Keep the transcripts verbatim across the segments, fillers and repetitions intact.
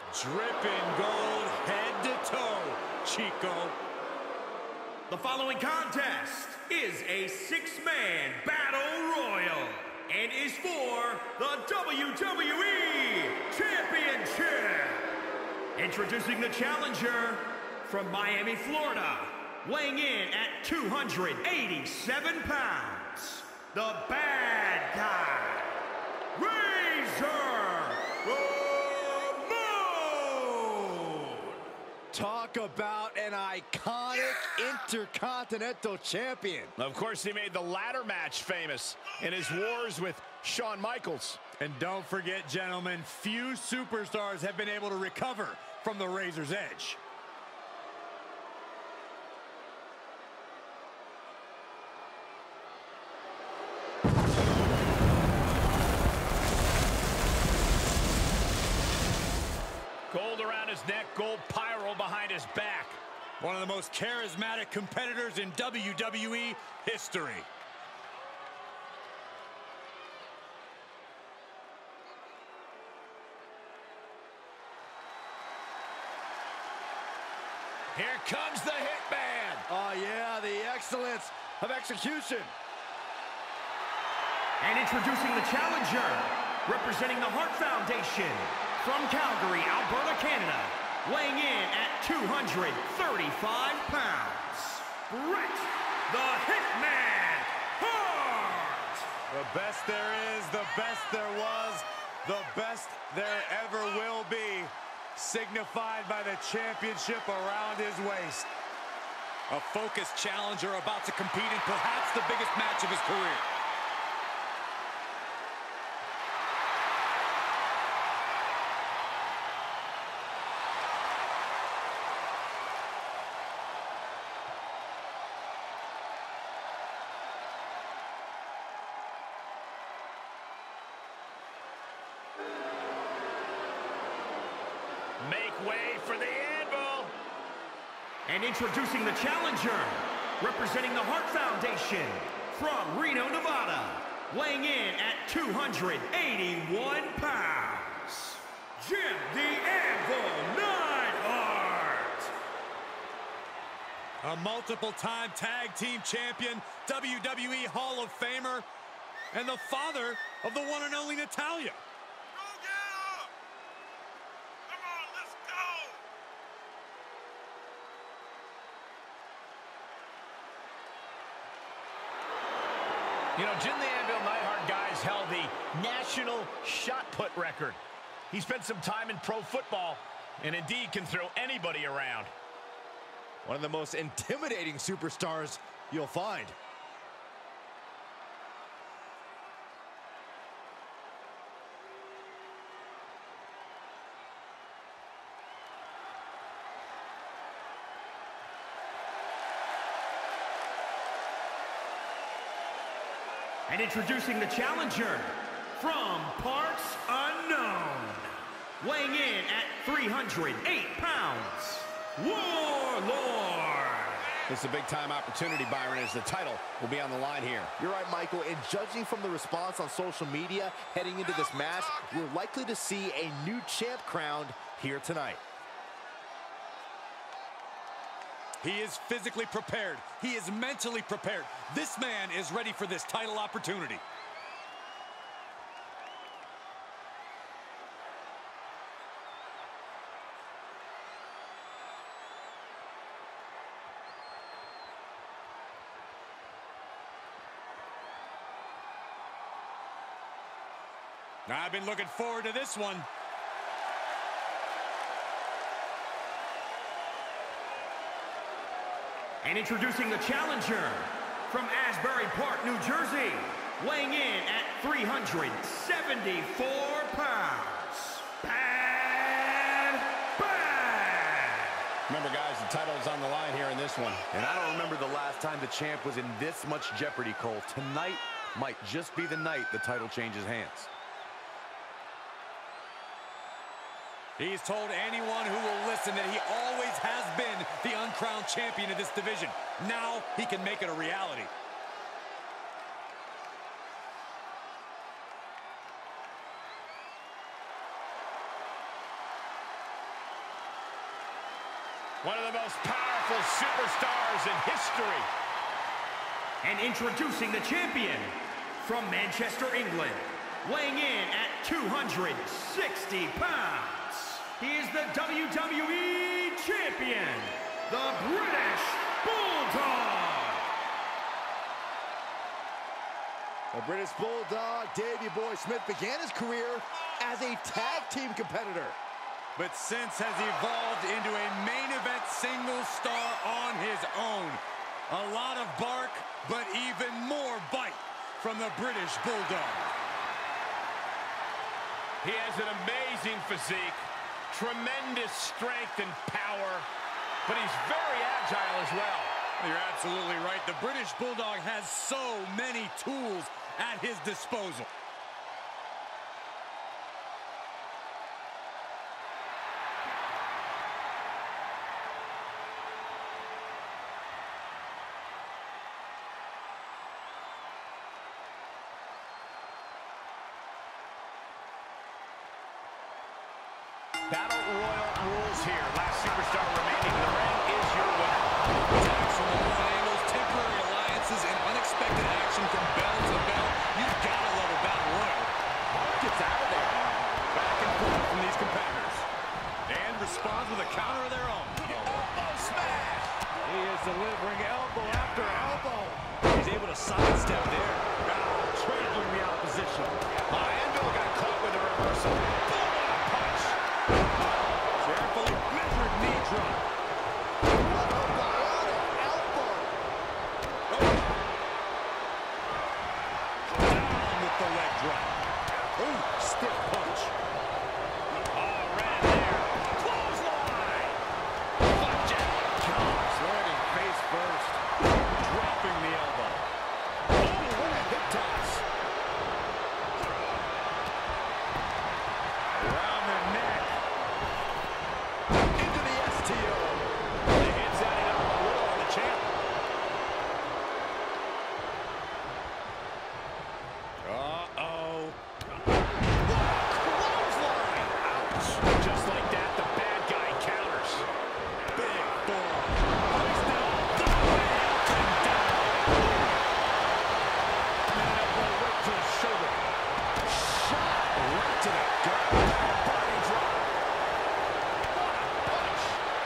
Dripping gold head to toe, Chico. The following contest is a six-man battle royal and is for the W W E Championship. Introducing the challenger from Miami, Florida, weighing in at two hundred eighty-seven pounds, the bad guy, Razor Ramon! Talk about an iconic Intercontinental Champion. Of course, he made the ladder match famous in his wars with Shawn Michaels. And don't forget, gentlemen, few superstars have been able to recover from the Razor's Edge. Gold around his neck, gold pyro behind his back. One of the most charismatic competitors in W W E history. Here comes the Hitman. Oh yeah, the excellence of execution. And introducing the challenger, representing the Hart Foundation, from Calgary, Alberta, Canada, weighing in at two hundred thirty-five pounds, Bret the Hitman Hart! The best there is, the best there was, the best there ever will be, signified by the championship around his waist. A focused challenger about to compete in perhaps the biggest match of his career. Make way for the Anvil. And introducing the challenger, representing the Hart Foundation, from Reno, Nevada, weighing in at two hundred eighty-one pounds, Jim the Anvil Neidhart! A multiple-time tag team champion, W W E Hall of Famer, and the father of the one and only Natalya. You know, Jim the Anvil Neidhart, guys, held the national shot put record. He spent some time in pro football and indeed can throw anybody around. One of the most intimidating superstars you'll find. And introducing the challenger, from parts unknown, weighing in at three hundred eight pounds, Warlord! This is a big-time opportunity, Byron, as the title will be on the line here. You're right, Michael, and judging from the response on social media heading into this match, we're likely to see a new champ crowned here tonight. He is physically prepared. He is mentally prepared. This man is ready for this title opportunity. I've been looking forward to this one. And introducing the challenger, from Asbury Park, New Jersey, weighing in at three hundred seventy-four pounds, Bad Bad! Remember, guys, the title is on the line here in this one. And I don't remember the last time the champ was in this much jeopardy, Cole. Tonight might just be the night the title changes hands. He's told anyone who will listen that he always has been the uncrowned champion of this division. Now he can make it a reality. One of the most powerful superstars in history. And introducing the champion from Manchester, England, weighing in at two hundred sixty pounds, he is the W W E Champion, the British Bulldog. The British Bulldog, Davey Boy Smith, began his career as a tag team competitor, but since has evolved into a main event single star on his own. A lot of bark, but even more bite from the British Bulldog. He has an amazing physique, tremendous strength and power, but he's very agile as well. You're absolutely right. The British Bulldog has so many tools at his disposal. Battle Royal rules here. Last superstar remaining in the ring is your winner. Attacks from all angles, temporary alliances, and unexpected action from bell to bell. You've got to love a Battle Royal. Hart gets out of there. Back and forth from these competitors. And responds with a counter of their own. Elbow smash! He is delivering elbow after elbow. He's able to sidestep there. Ah, trampling the opposition. Uh, Anvil got caught with a reversal. Boom, what a punch! Carefully measured knee drop. Down with the leg drop. Ooh, stiff punch. Oh, ran there. Clothesline! Flapjack comes. landing face first. Dropping the elbow. Oh, what a hip toss. Around the neck. Into the S T O. The hits added up a little on the champ. Uh-oh. Clothesline! Ouch! Just like that, the bad guy counters. Big forearm. Placed down. Up and down. And an elbow right to the shoulder. Shot right to the gut. Body drop. What a punch.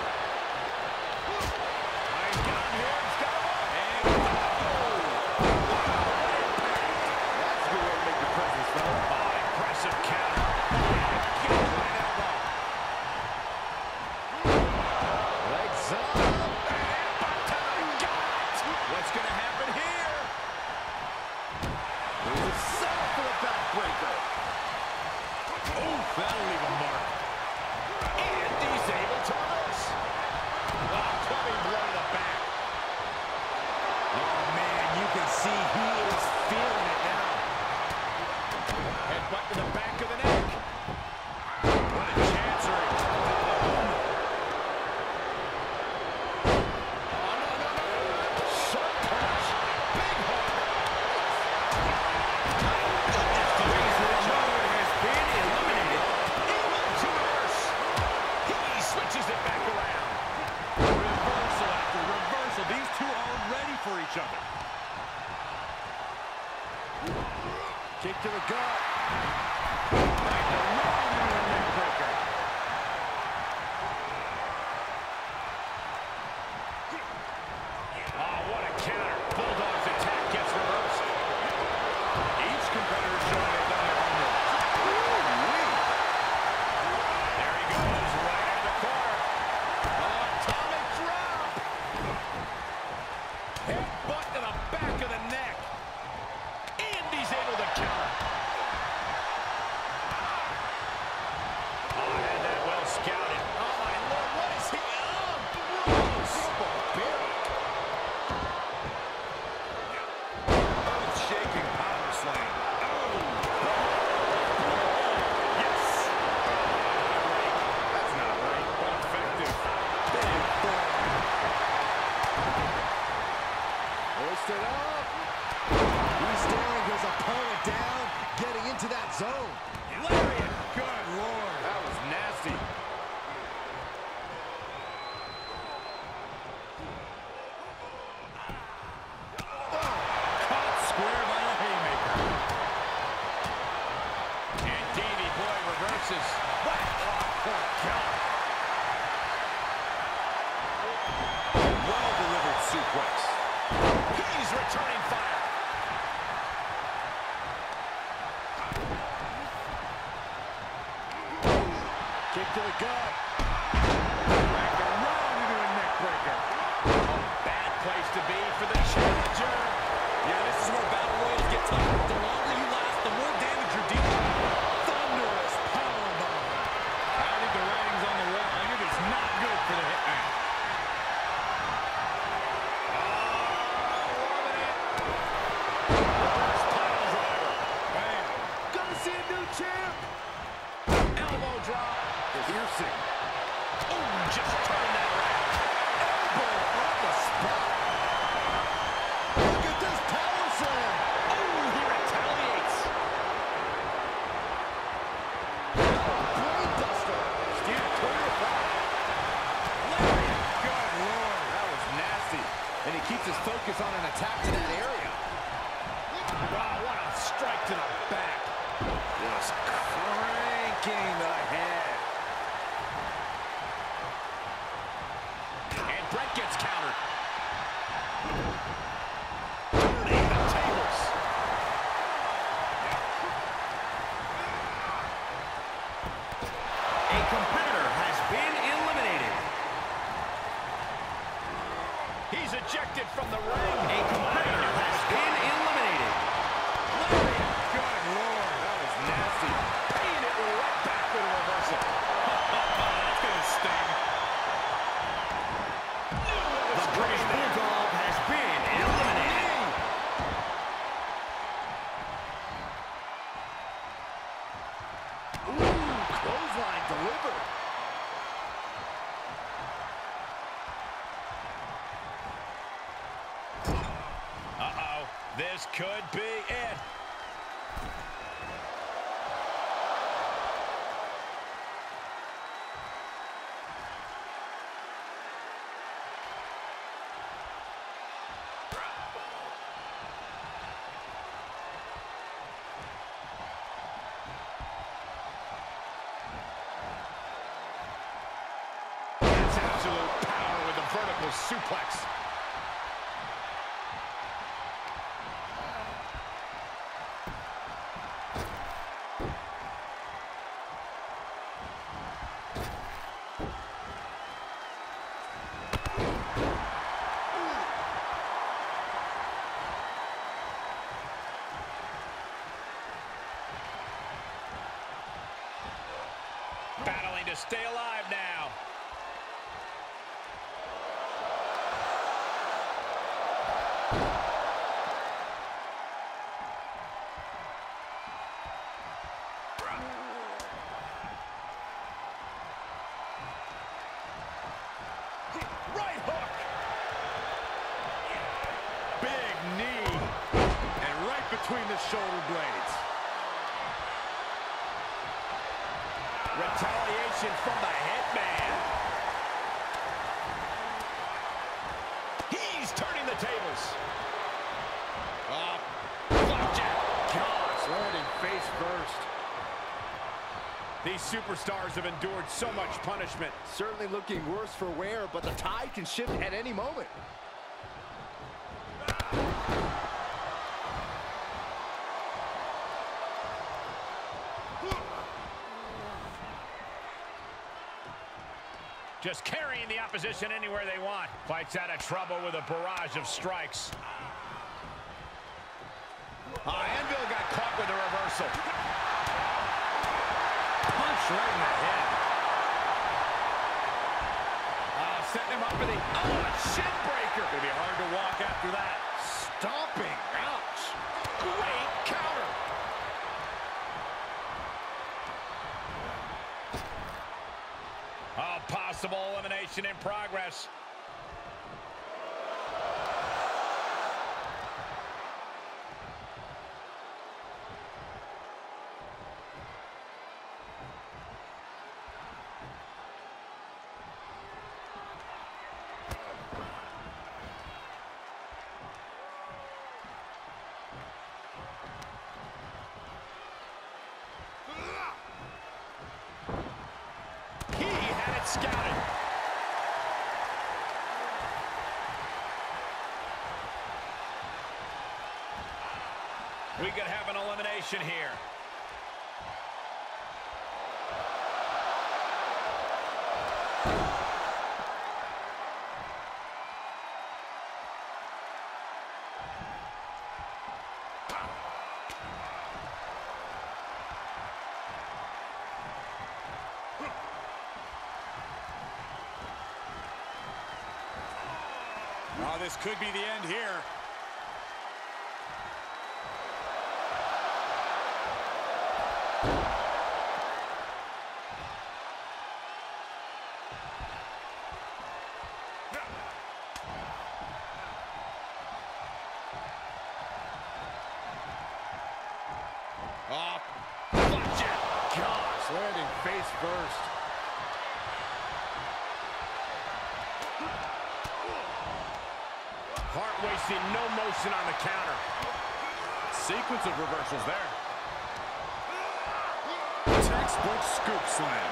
He's got him here. He's got him up. And oh! Wow, what impact. That's a good way to make your presence felt. Oh, impressive counter. Get right elbow. Legs up. And back to the gut. What's going to happen here? There's a setup for the backbreaker. Oh, that'll leave a mark. And he's able to reverse. Oh, clubbing blow to the back. Oh, man, you can see he is feeling it now. Headbutt to the back of the neck. What a chancery. Oh, no, no, no. Sharp punch. Big hook. Goodness, the reason another has been eliminated. Able to reverse. He switches it back around. Reversal after reversal. These two are ready for each other. Kick to the gut. Right around into a neck breaker. Oh, what a counter. Bulldog's attack gets reversed. Each competitor showing they've done their homework. Ooh-wee. There he goes, right in the corner. Oh, atomic drop. Headbutt to the back of the neck. And he's able to counter. to the gut. Wrapped around into a neck breaker. A bad place to be for the challenger. Yeah, this is where battle royals get tough. The longer you last, the more damage you're dealing. Thunderous powerbomb. I think the writing's on the wall, and it is not good for the Hitman. Piercing. Oh, just turn that around. Elbow on the spot. Look at this power slam. Oh, he retaliates. Brain buster. Steve clear of that. Lariat. Good Lord. That was nasty. And he keeps his focus on an attack to that area. Wow, what a strike to the back. Just cranking the head. Brett gets countered. Turning the tables. A competitor has been eliminated. He's ejected from the ring. A competitor has been eliminated. Lariat. Good Lord. That was nasty. Paying it right back with a reversal. That's going to sting. The British Bulldog has been eliminated. Ooh, clothesline delivered. Uh-oh. This could be it. Absolute power with a vertical suplex. Battling to stay alive now. Right hook. Big knee. And right between the shoulder blades. Retaliation from the Hitman. He's turning the tables. Uh, flapjack. Gosh, landing face first. These superstars have endured so much punishment. Certainly looking worse for wear, but the tide can shift at any moment. Just carrying the opposition anywhere they want. Fights out of trouble with a barrage of strikes. Uh, Anvil got caught with a reversal. Punch right in the head. Uh, setting him up for the... Oh, a shin breaker. It'll be hard to walk after that. Stomping. Ouch. Great counter. A possible elimination in progress. He had it scouted. We could have an elimination here. this could be the end here. Oh, watch it. Gosh, landing face first. Hart wasting no motion on the counter. Sequence of reversals there. Textbook scoop slam.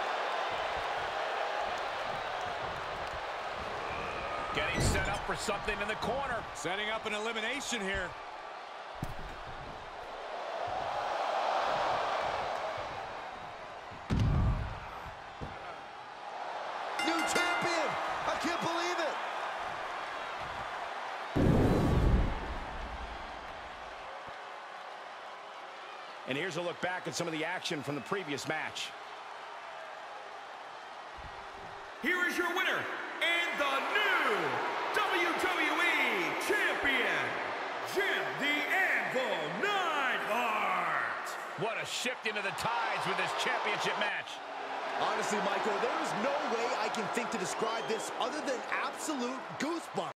Getting set up for something in the corner. Setting up an elimination here. New champion! I can't believe it! And here's a look back at some of the action from the previous match. Here is your winner and the new W W E Champion, Jim the Anvil Neidhart. What a shift into the tides with this championship match. Honestly, Michael, there is no way I can think to describe this other than absolute goosebumps.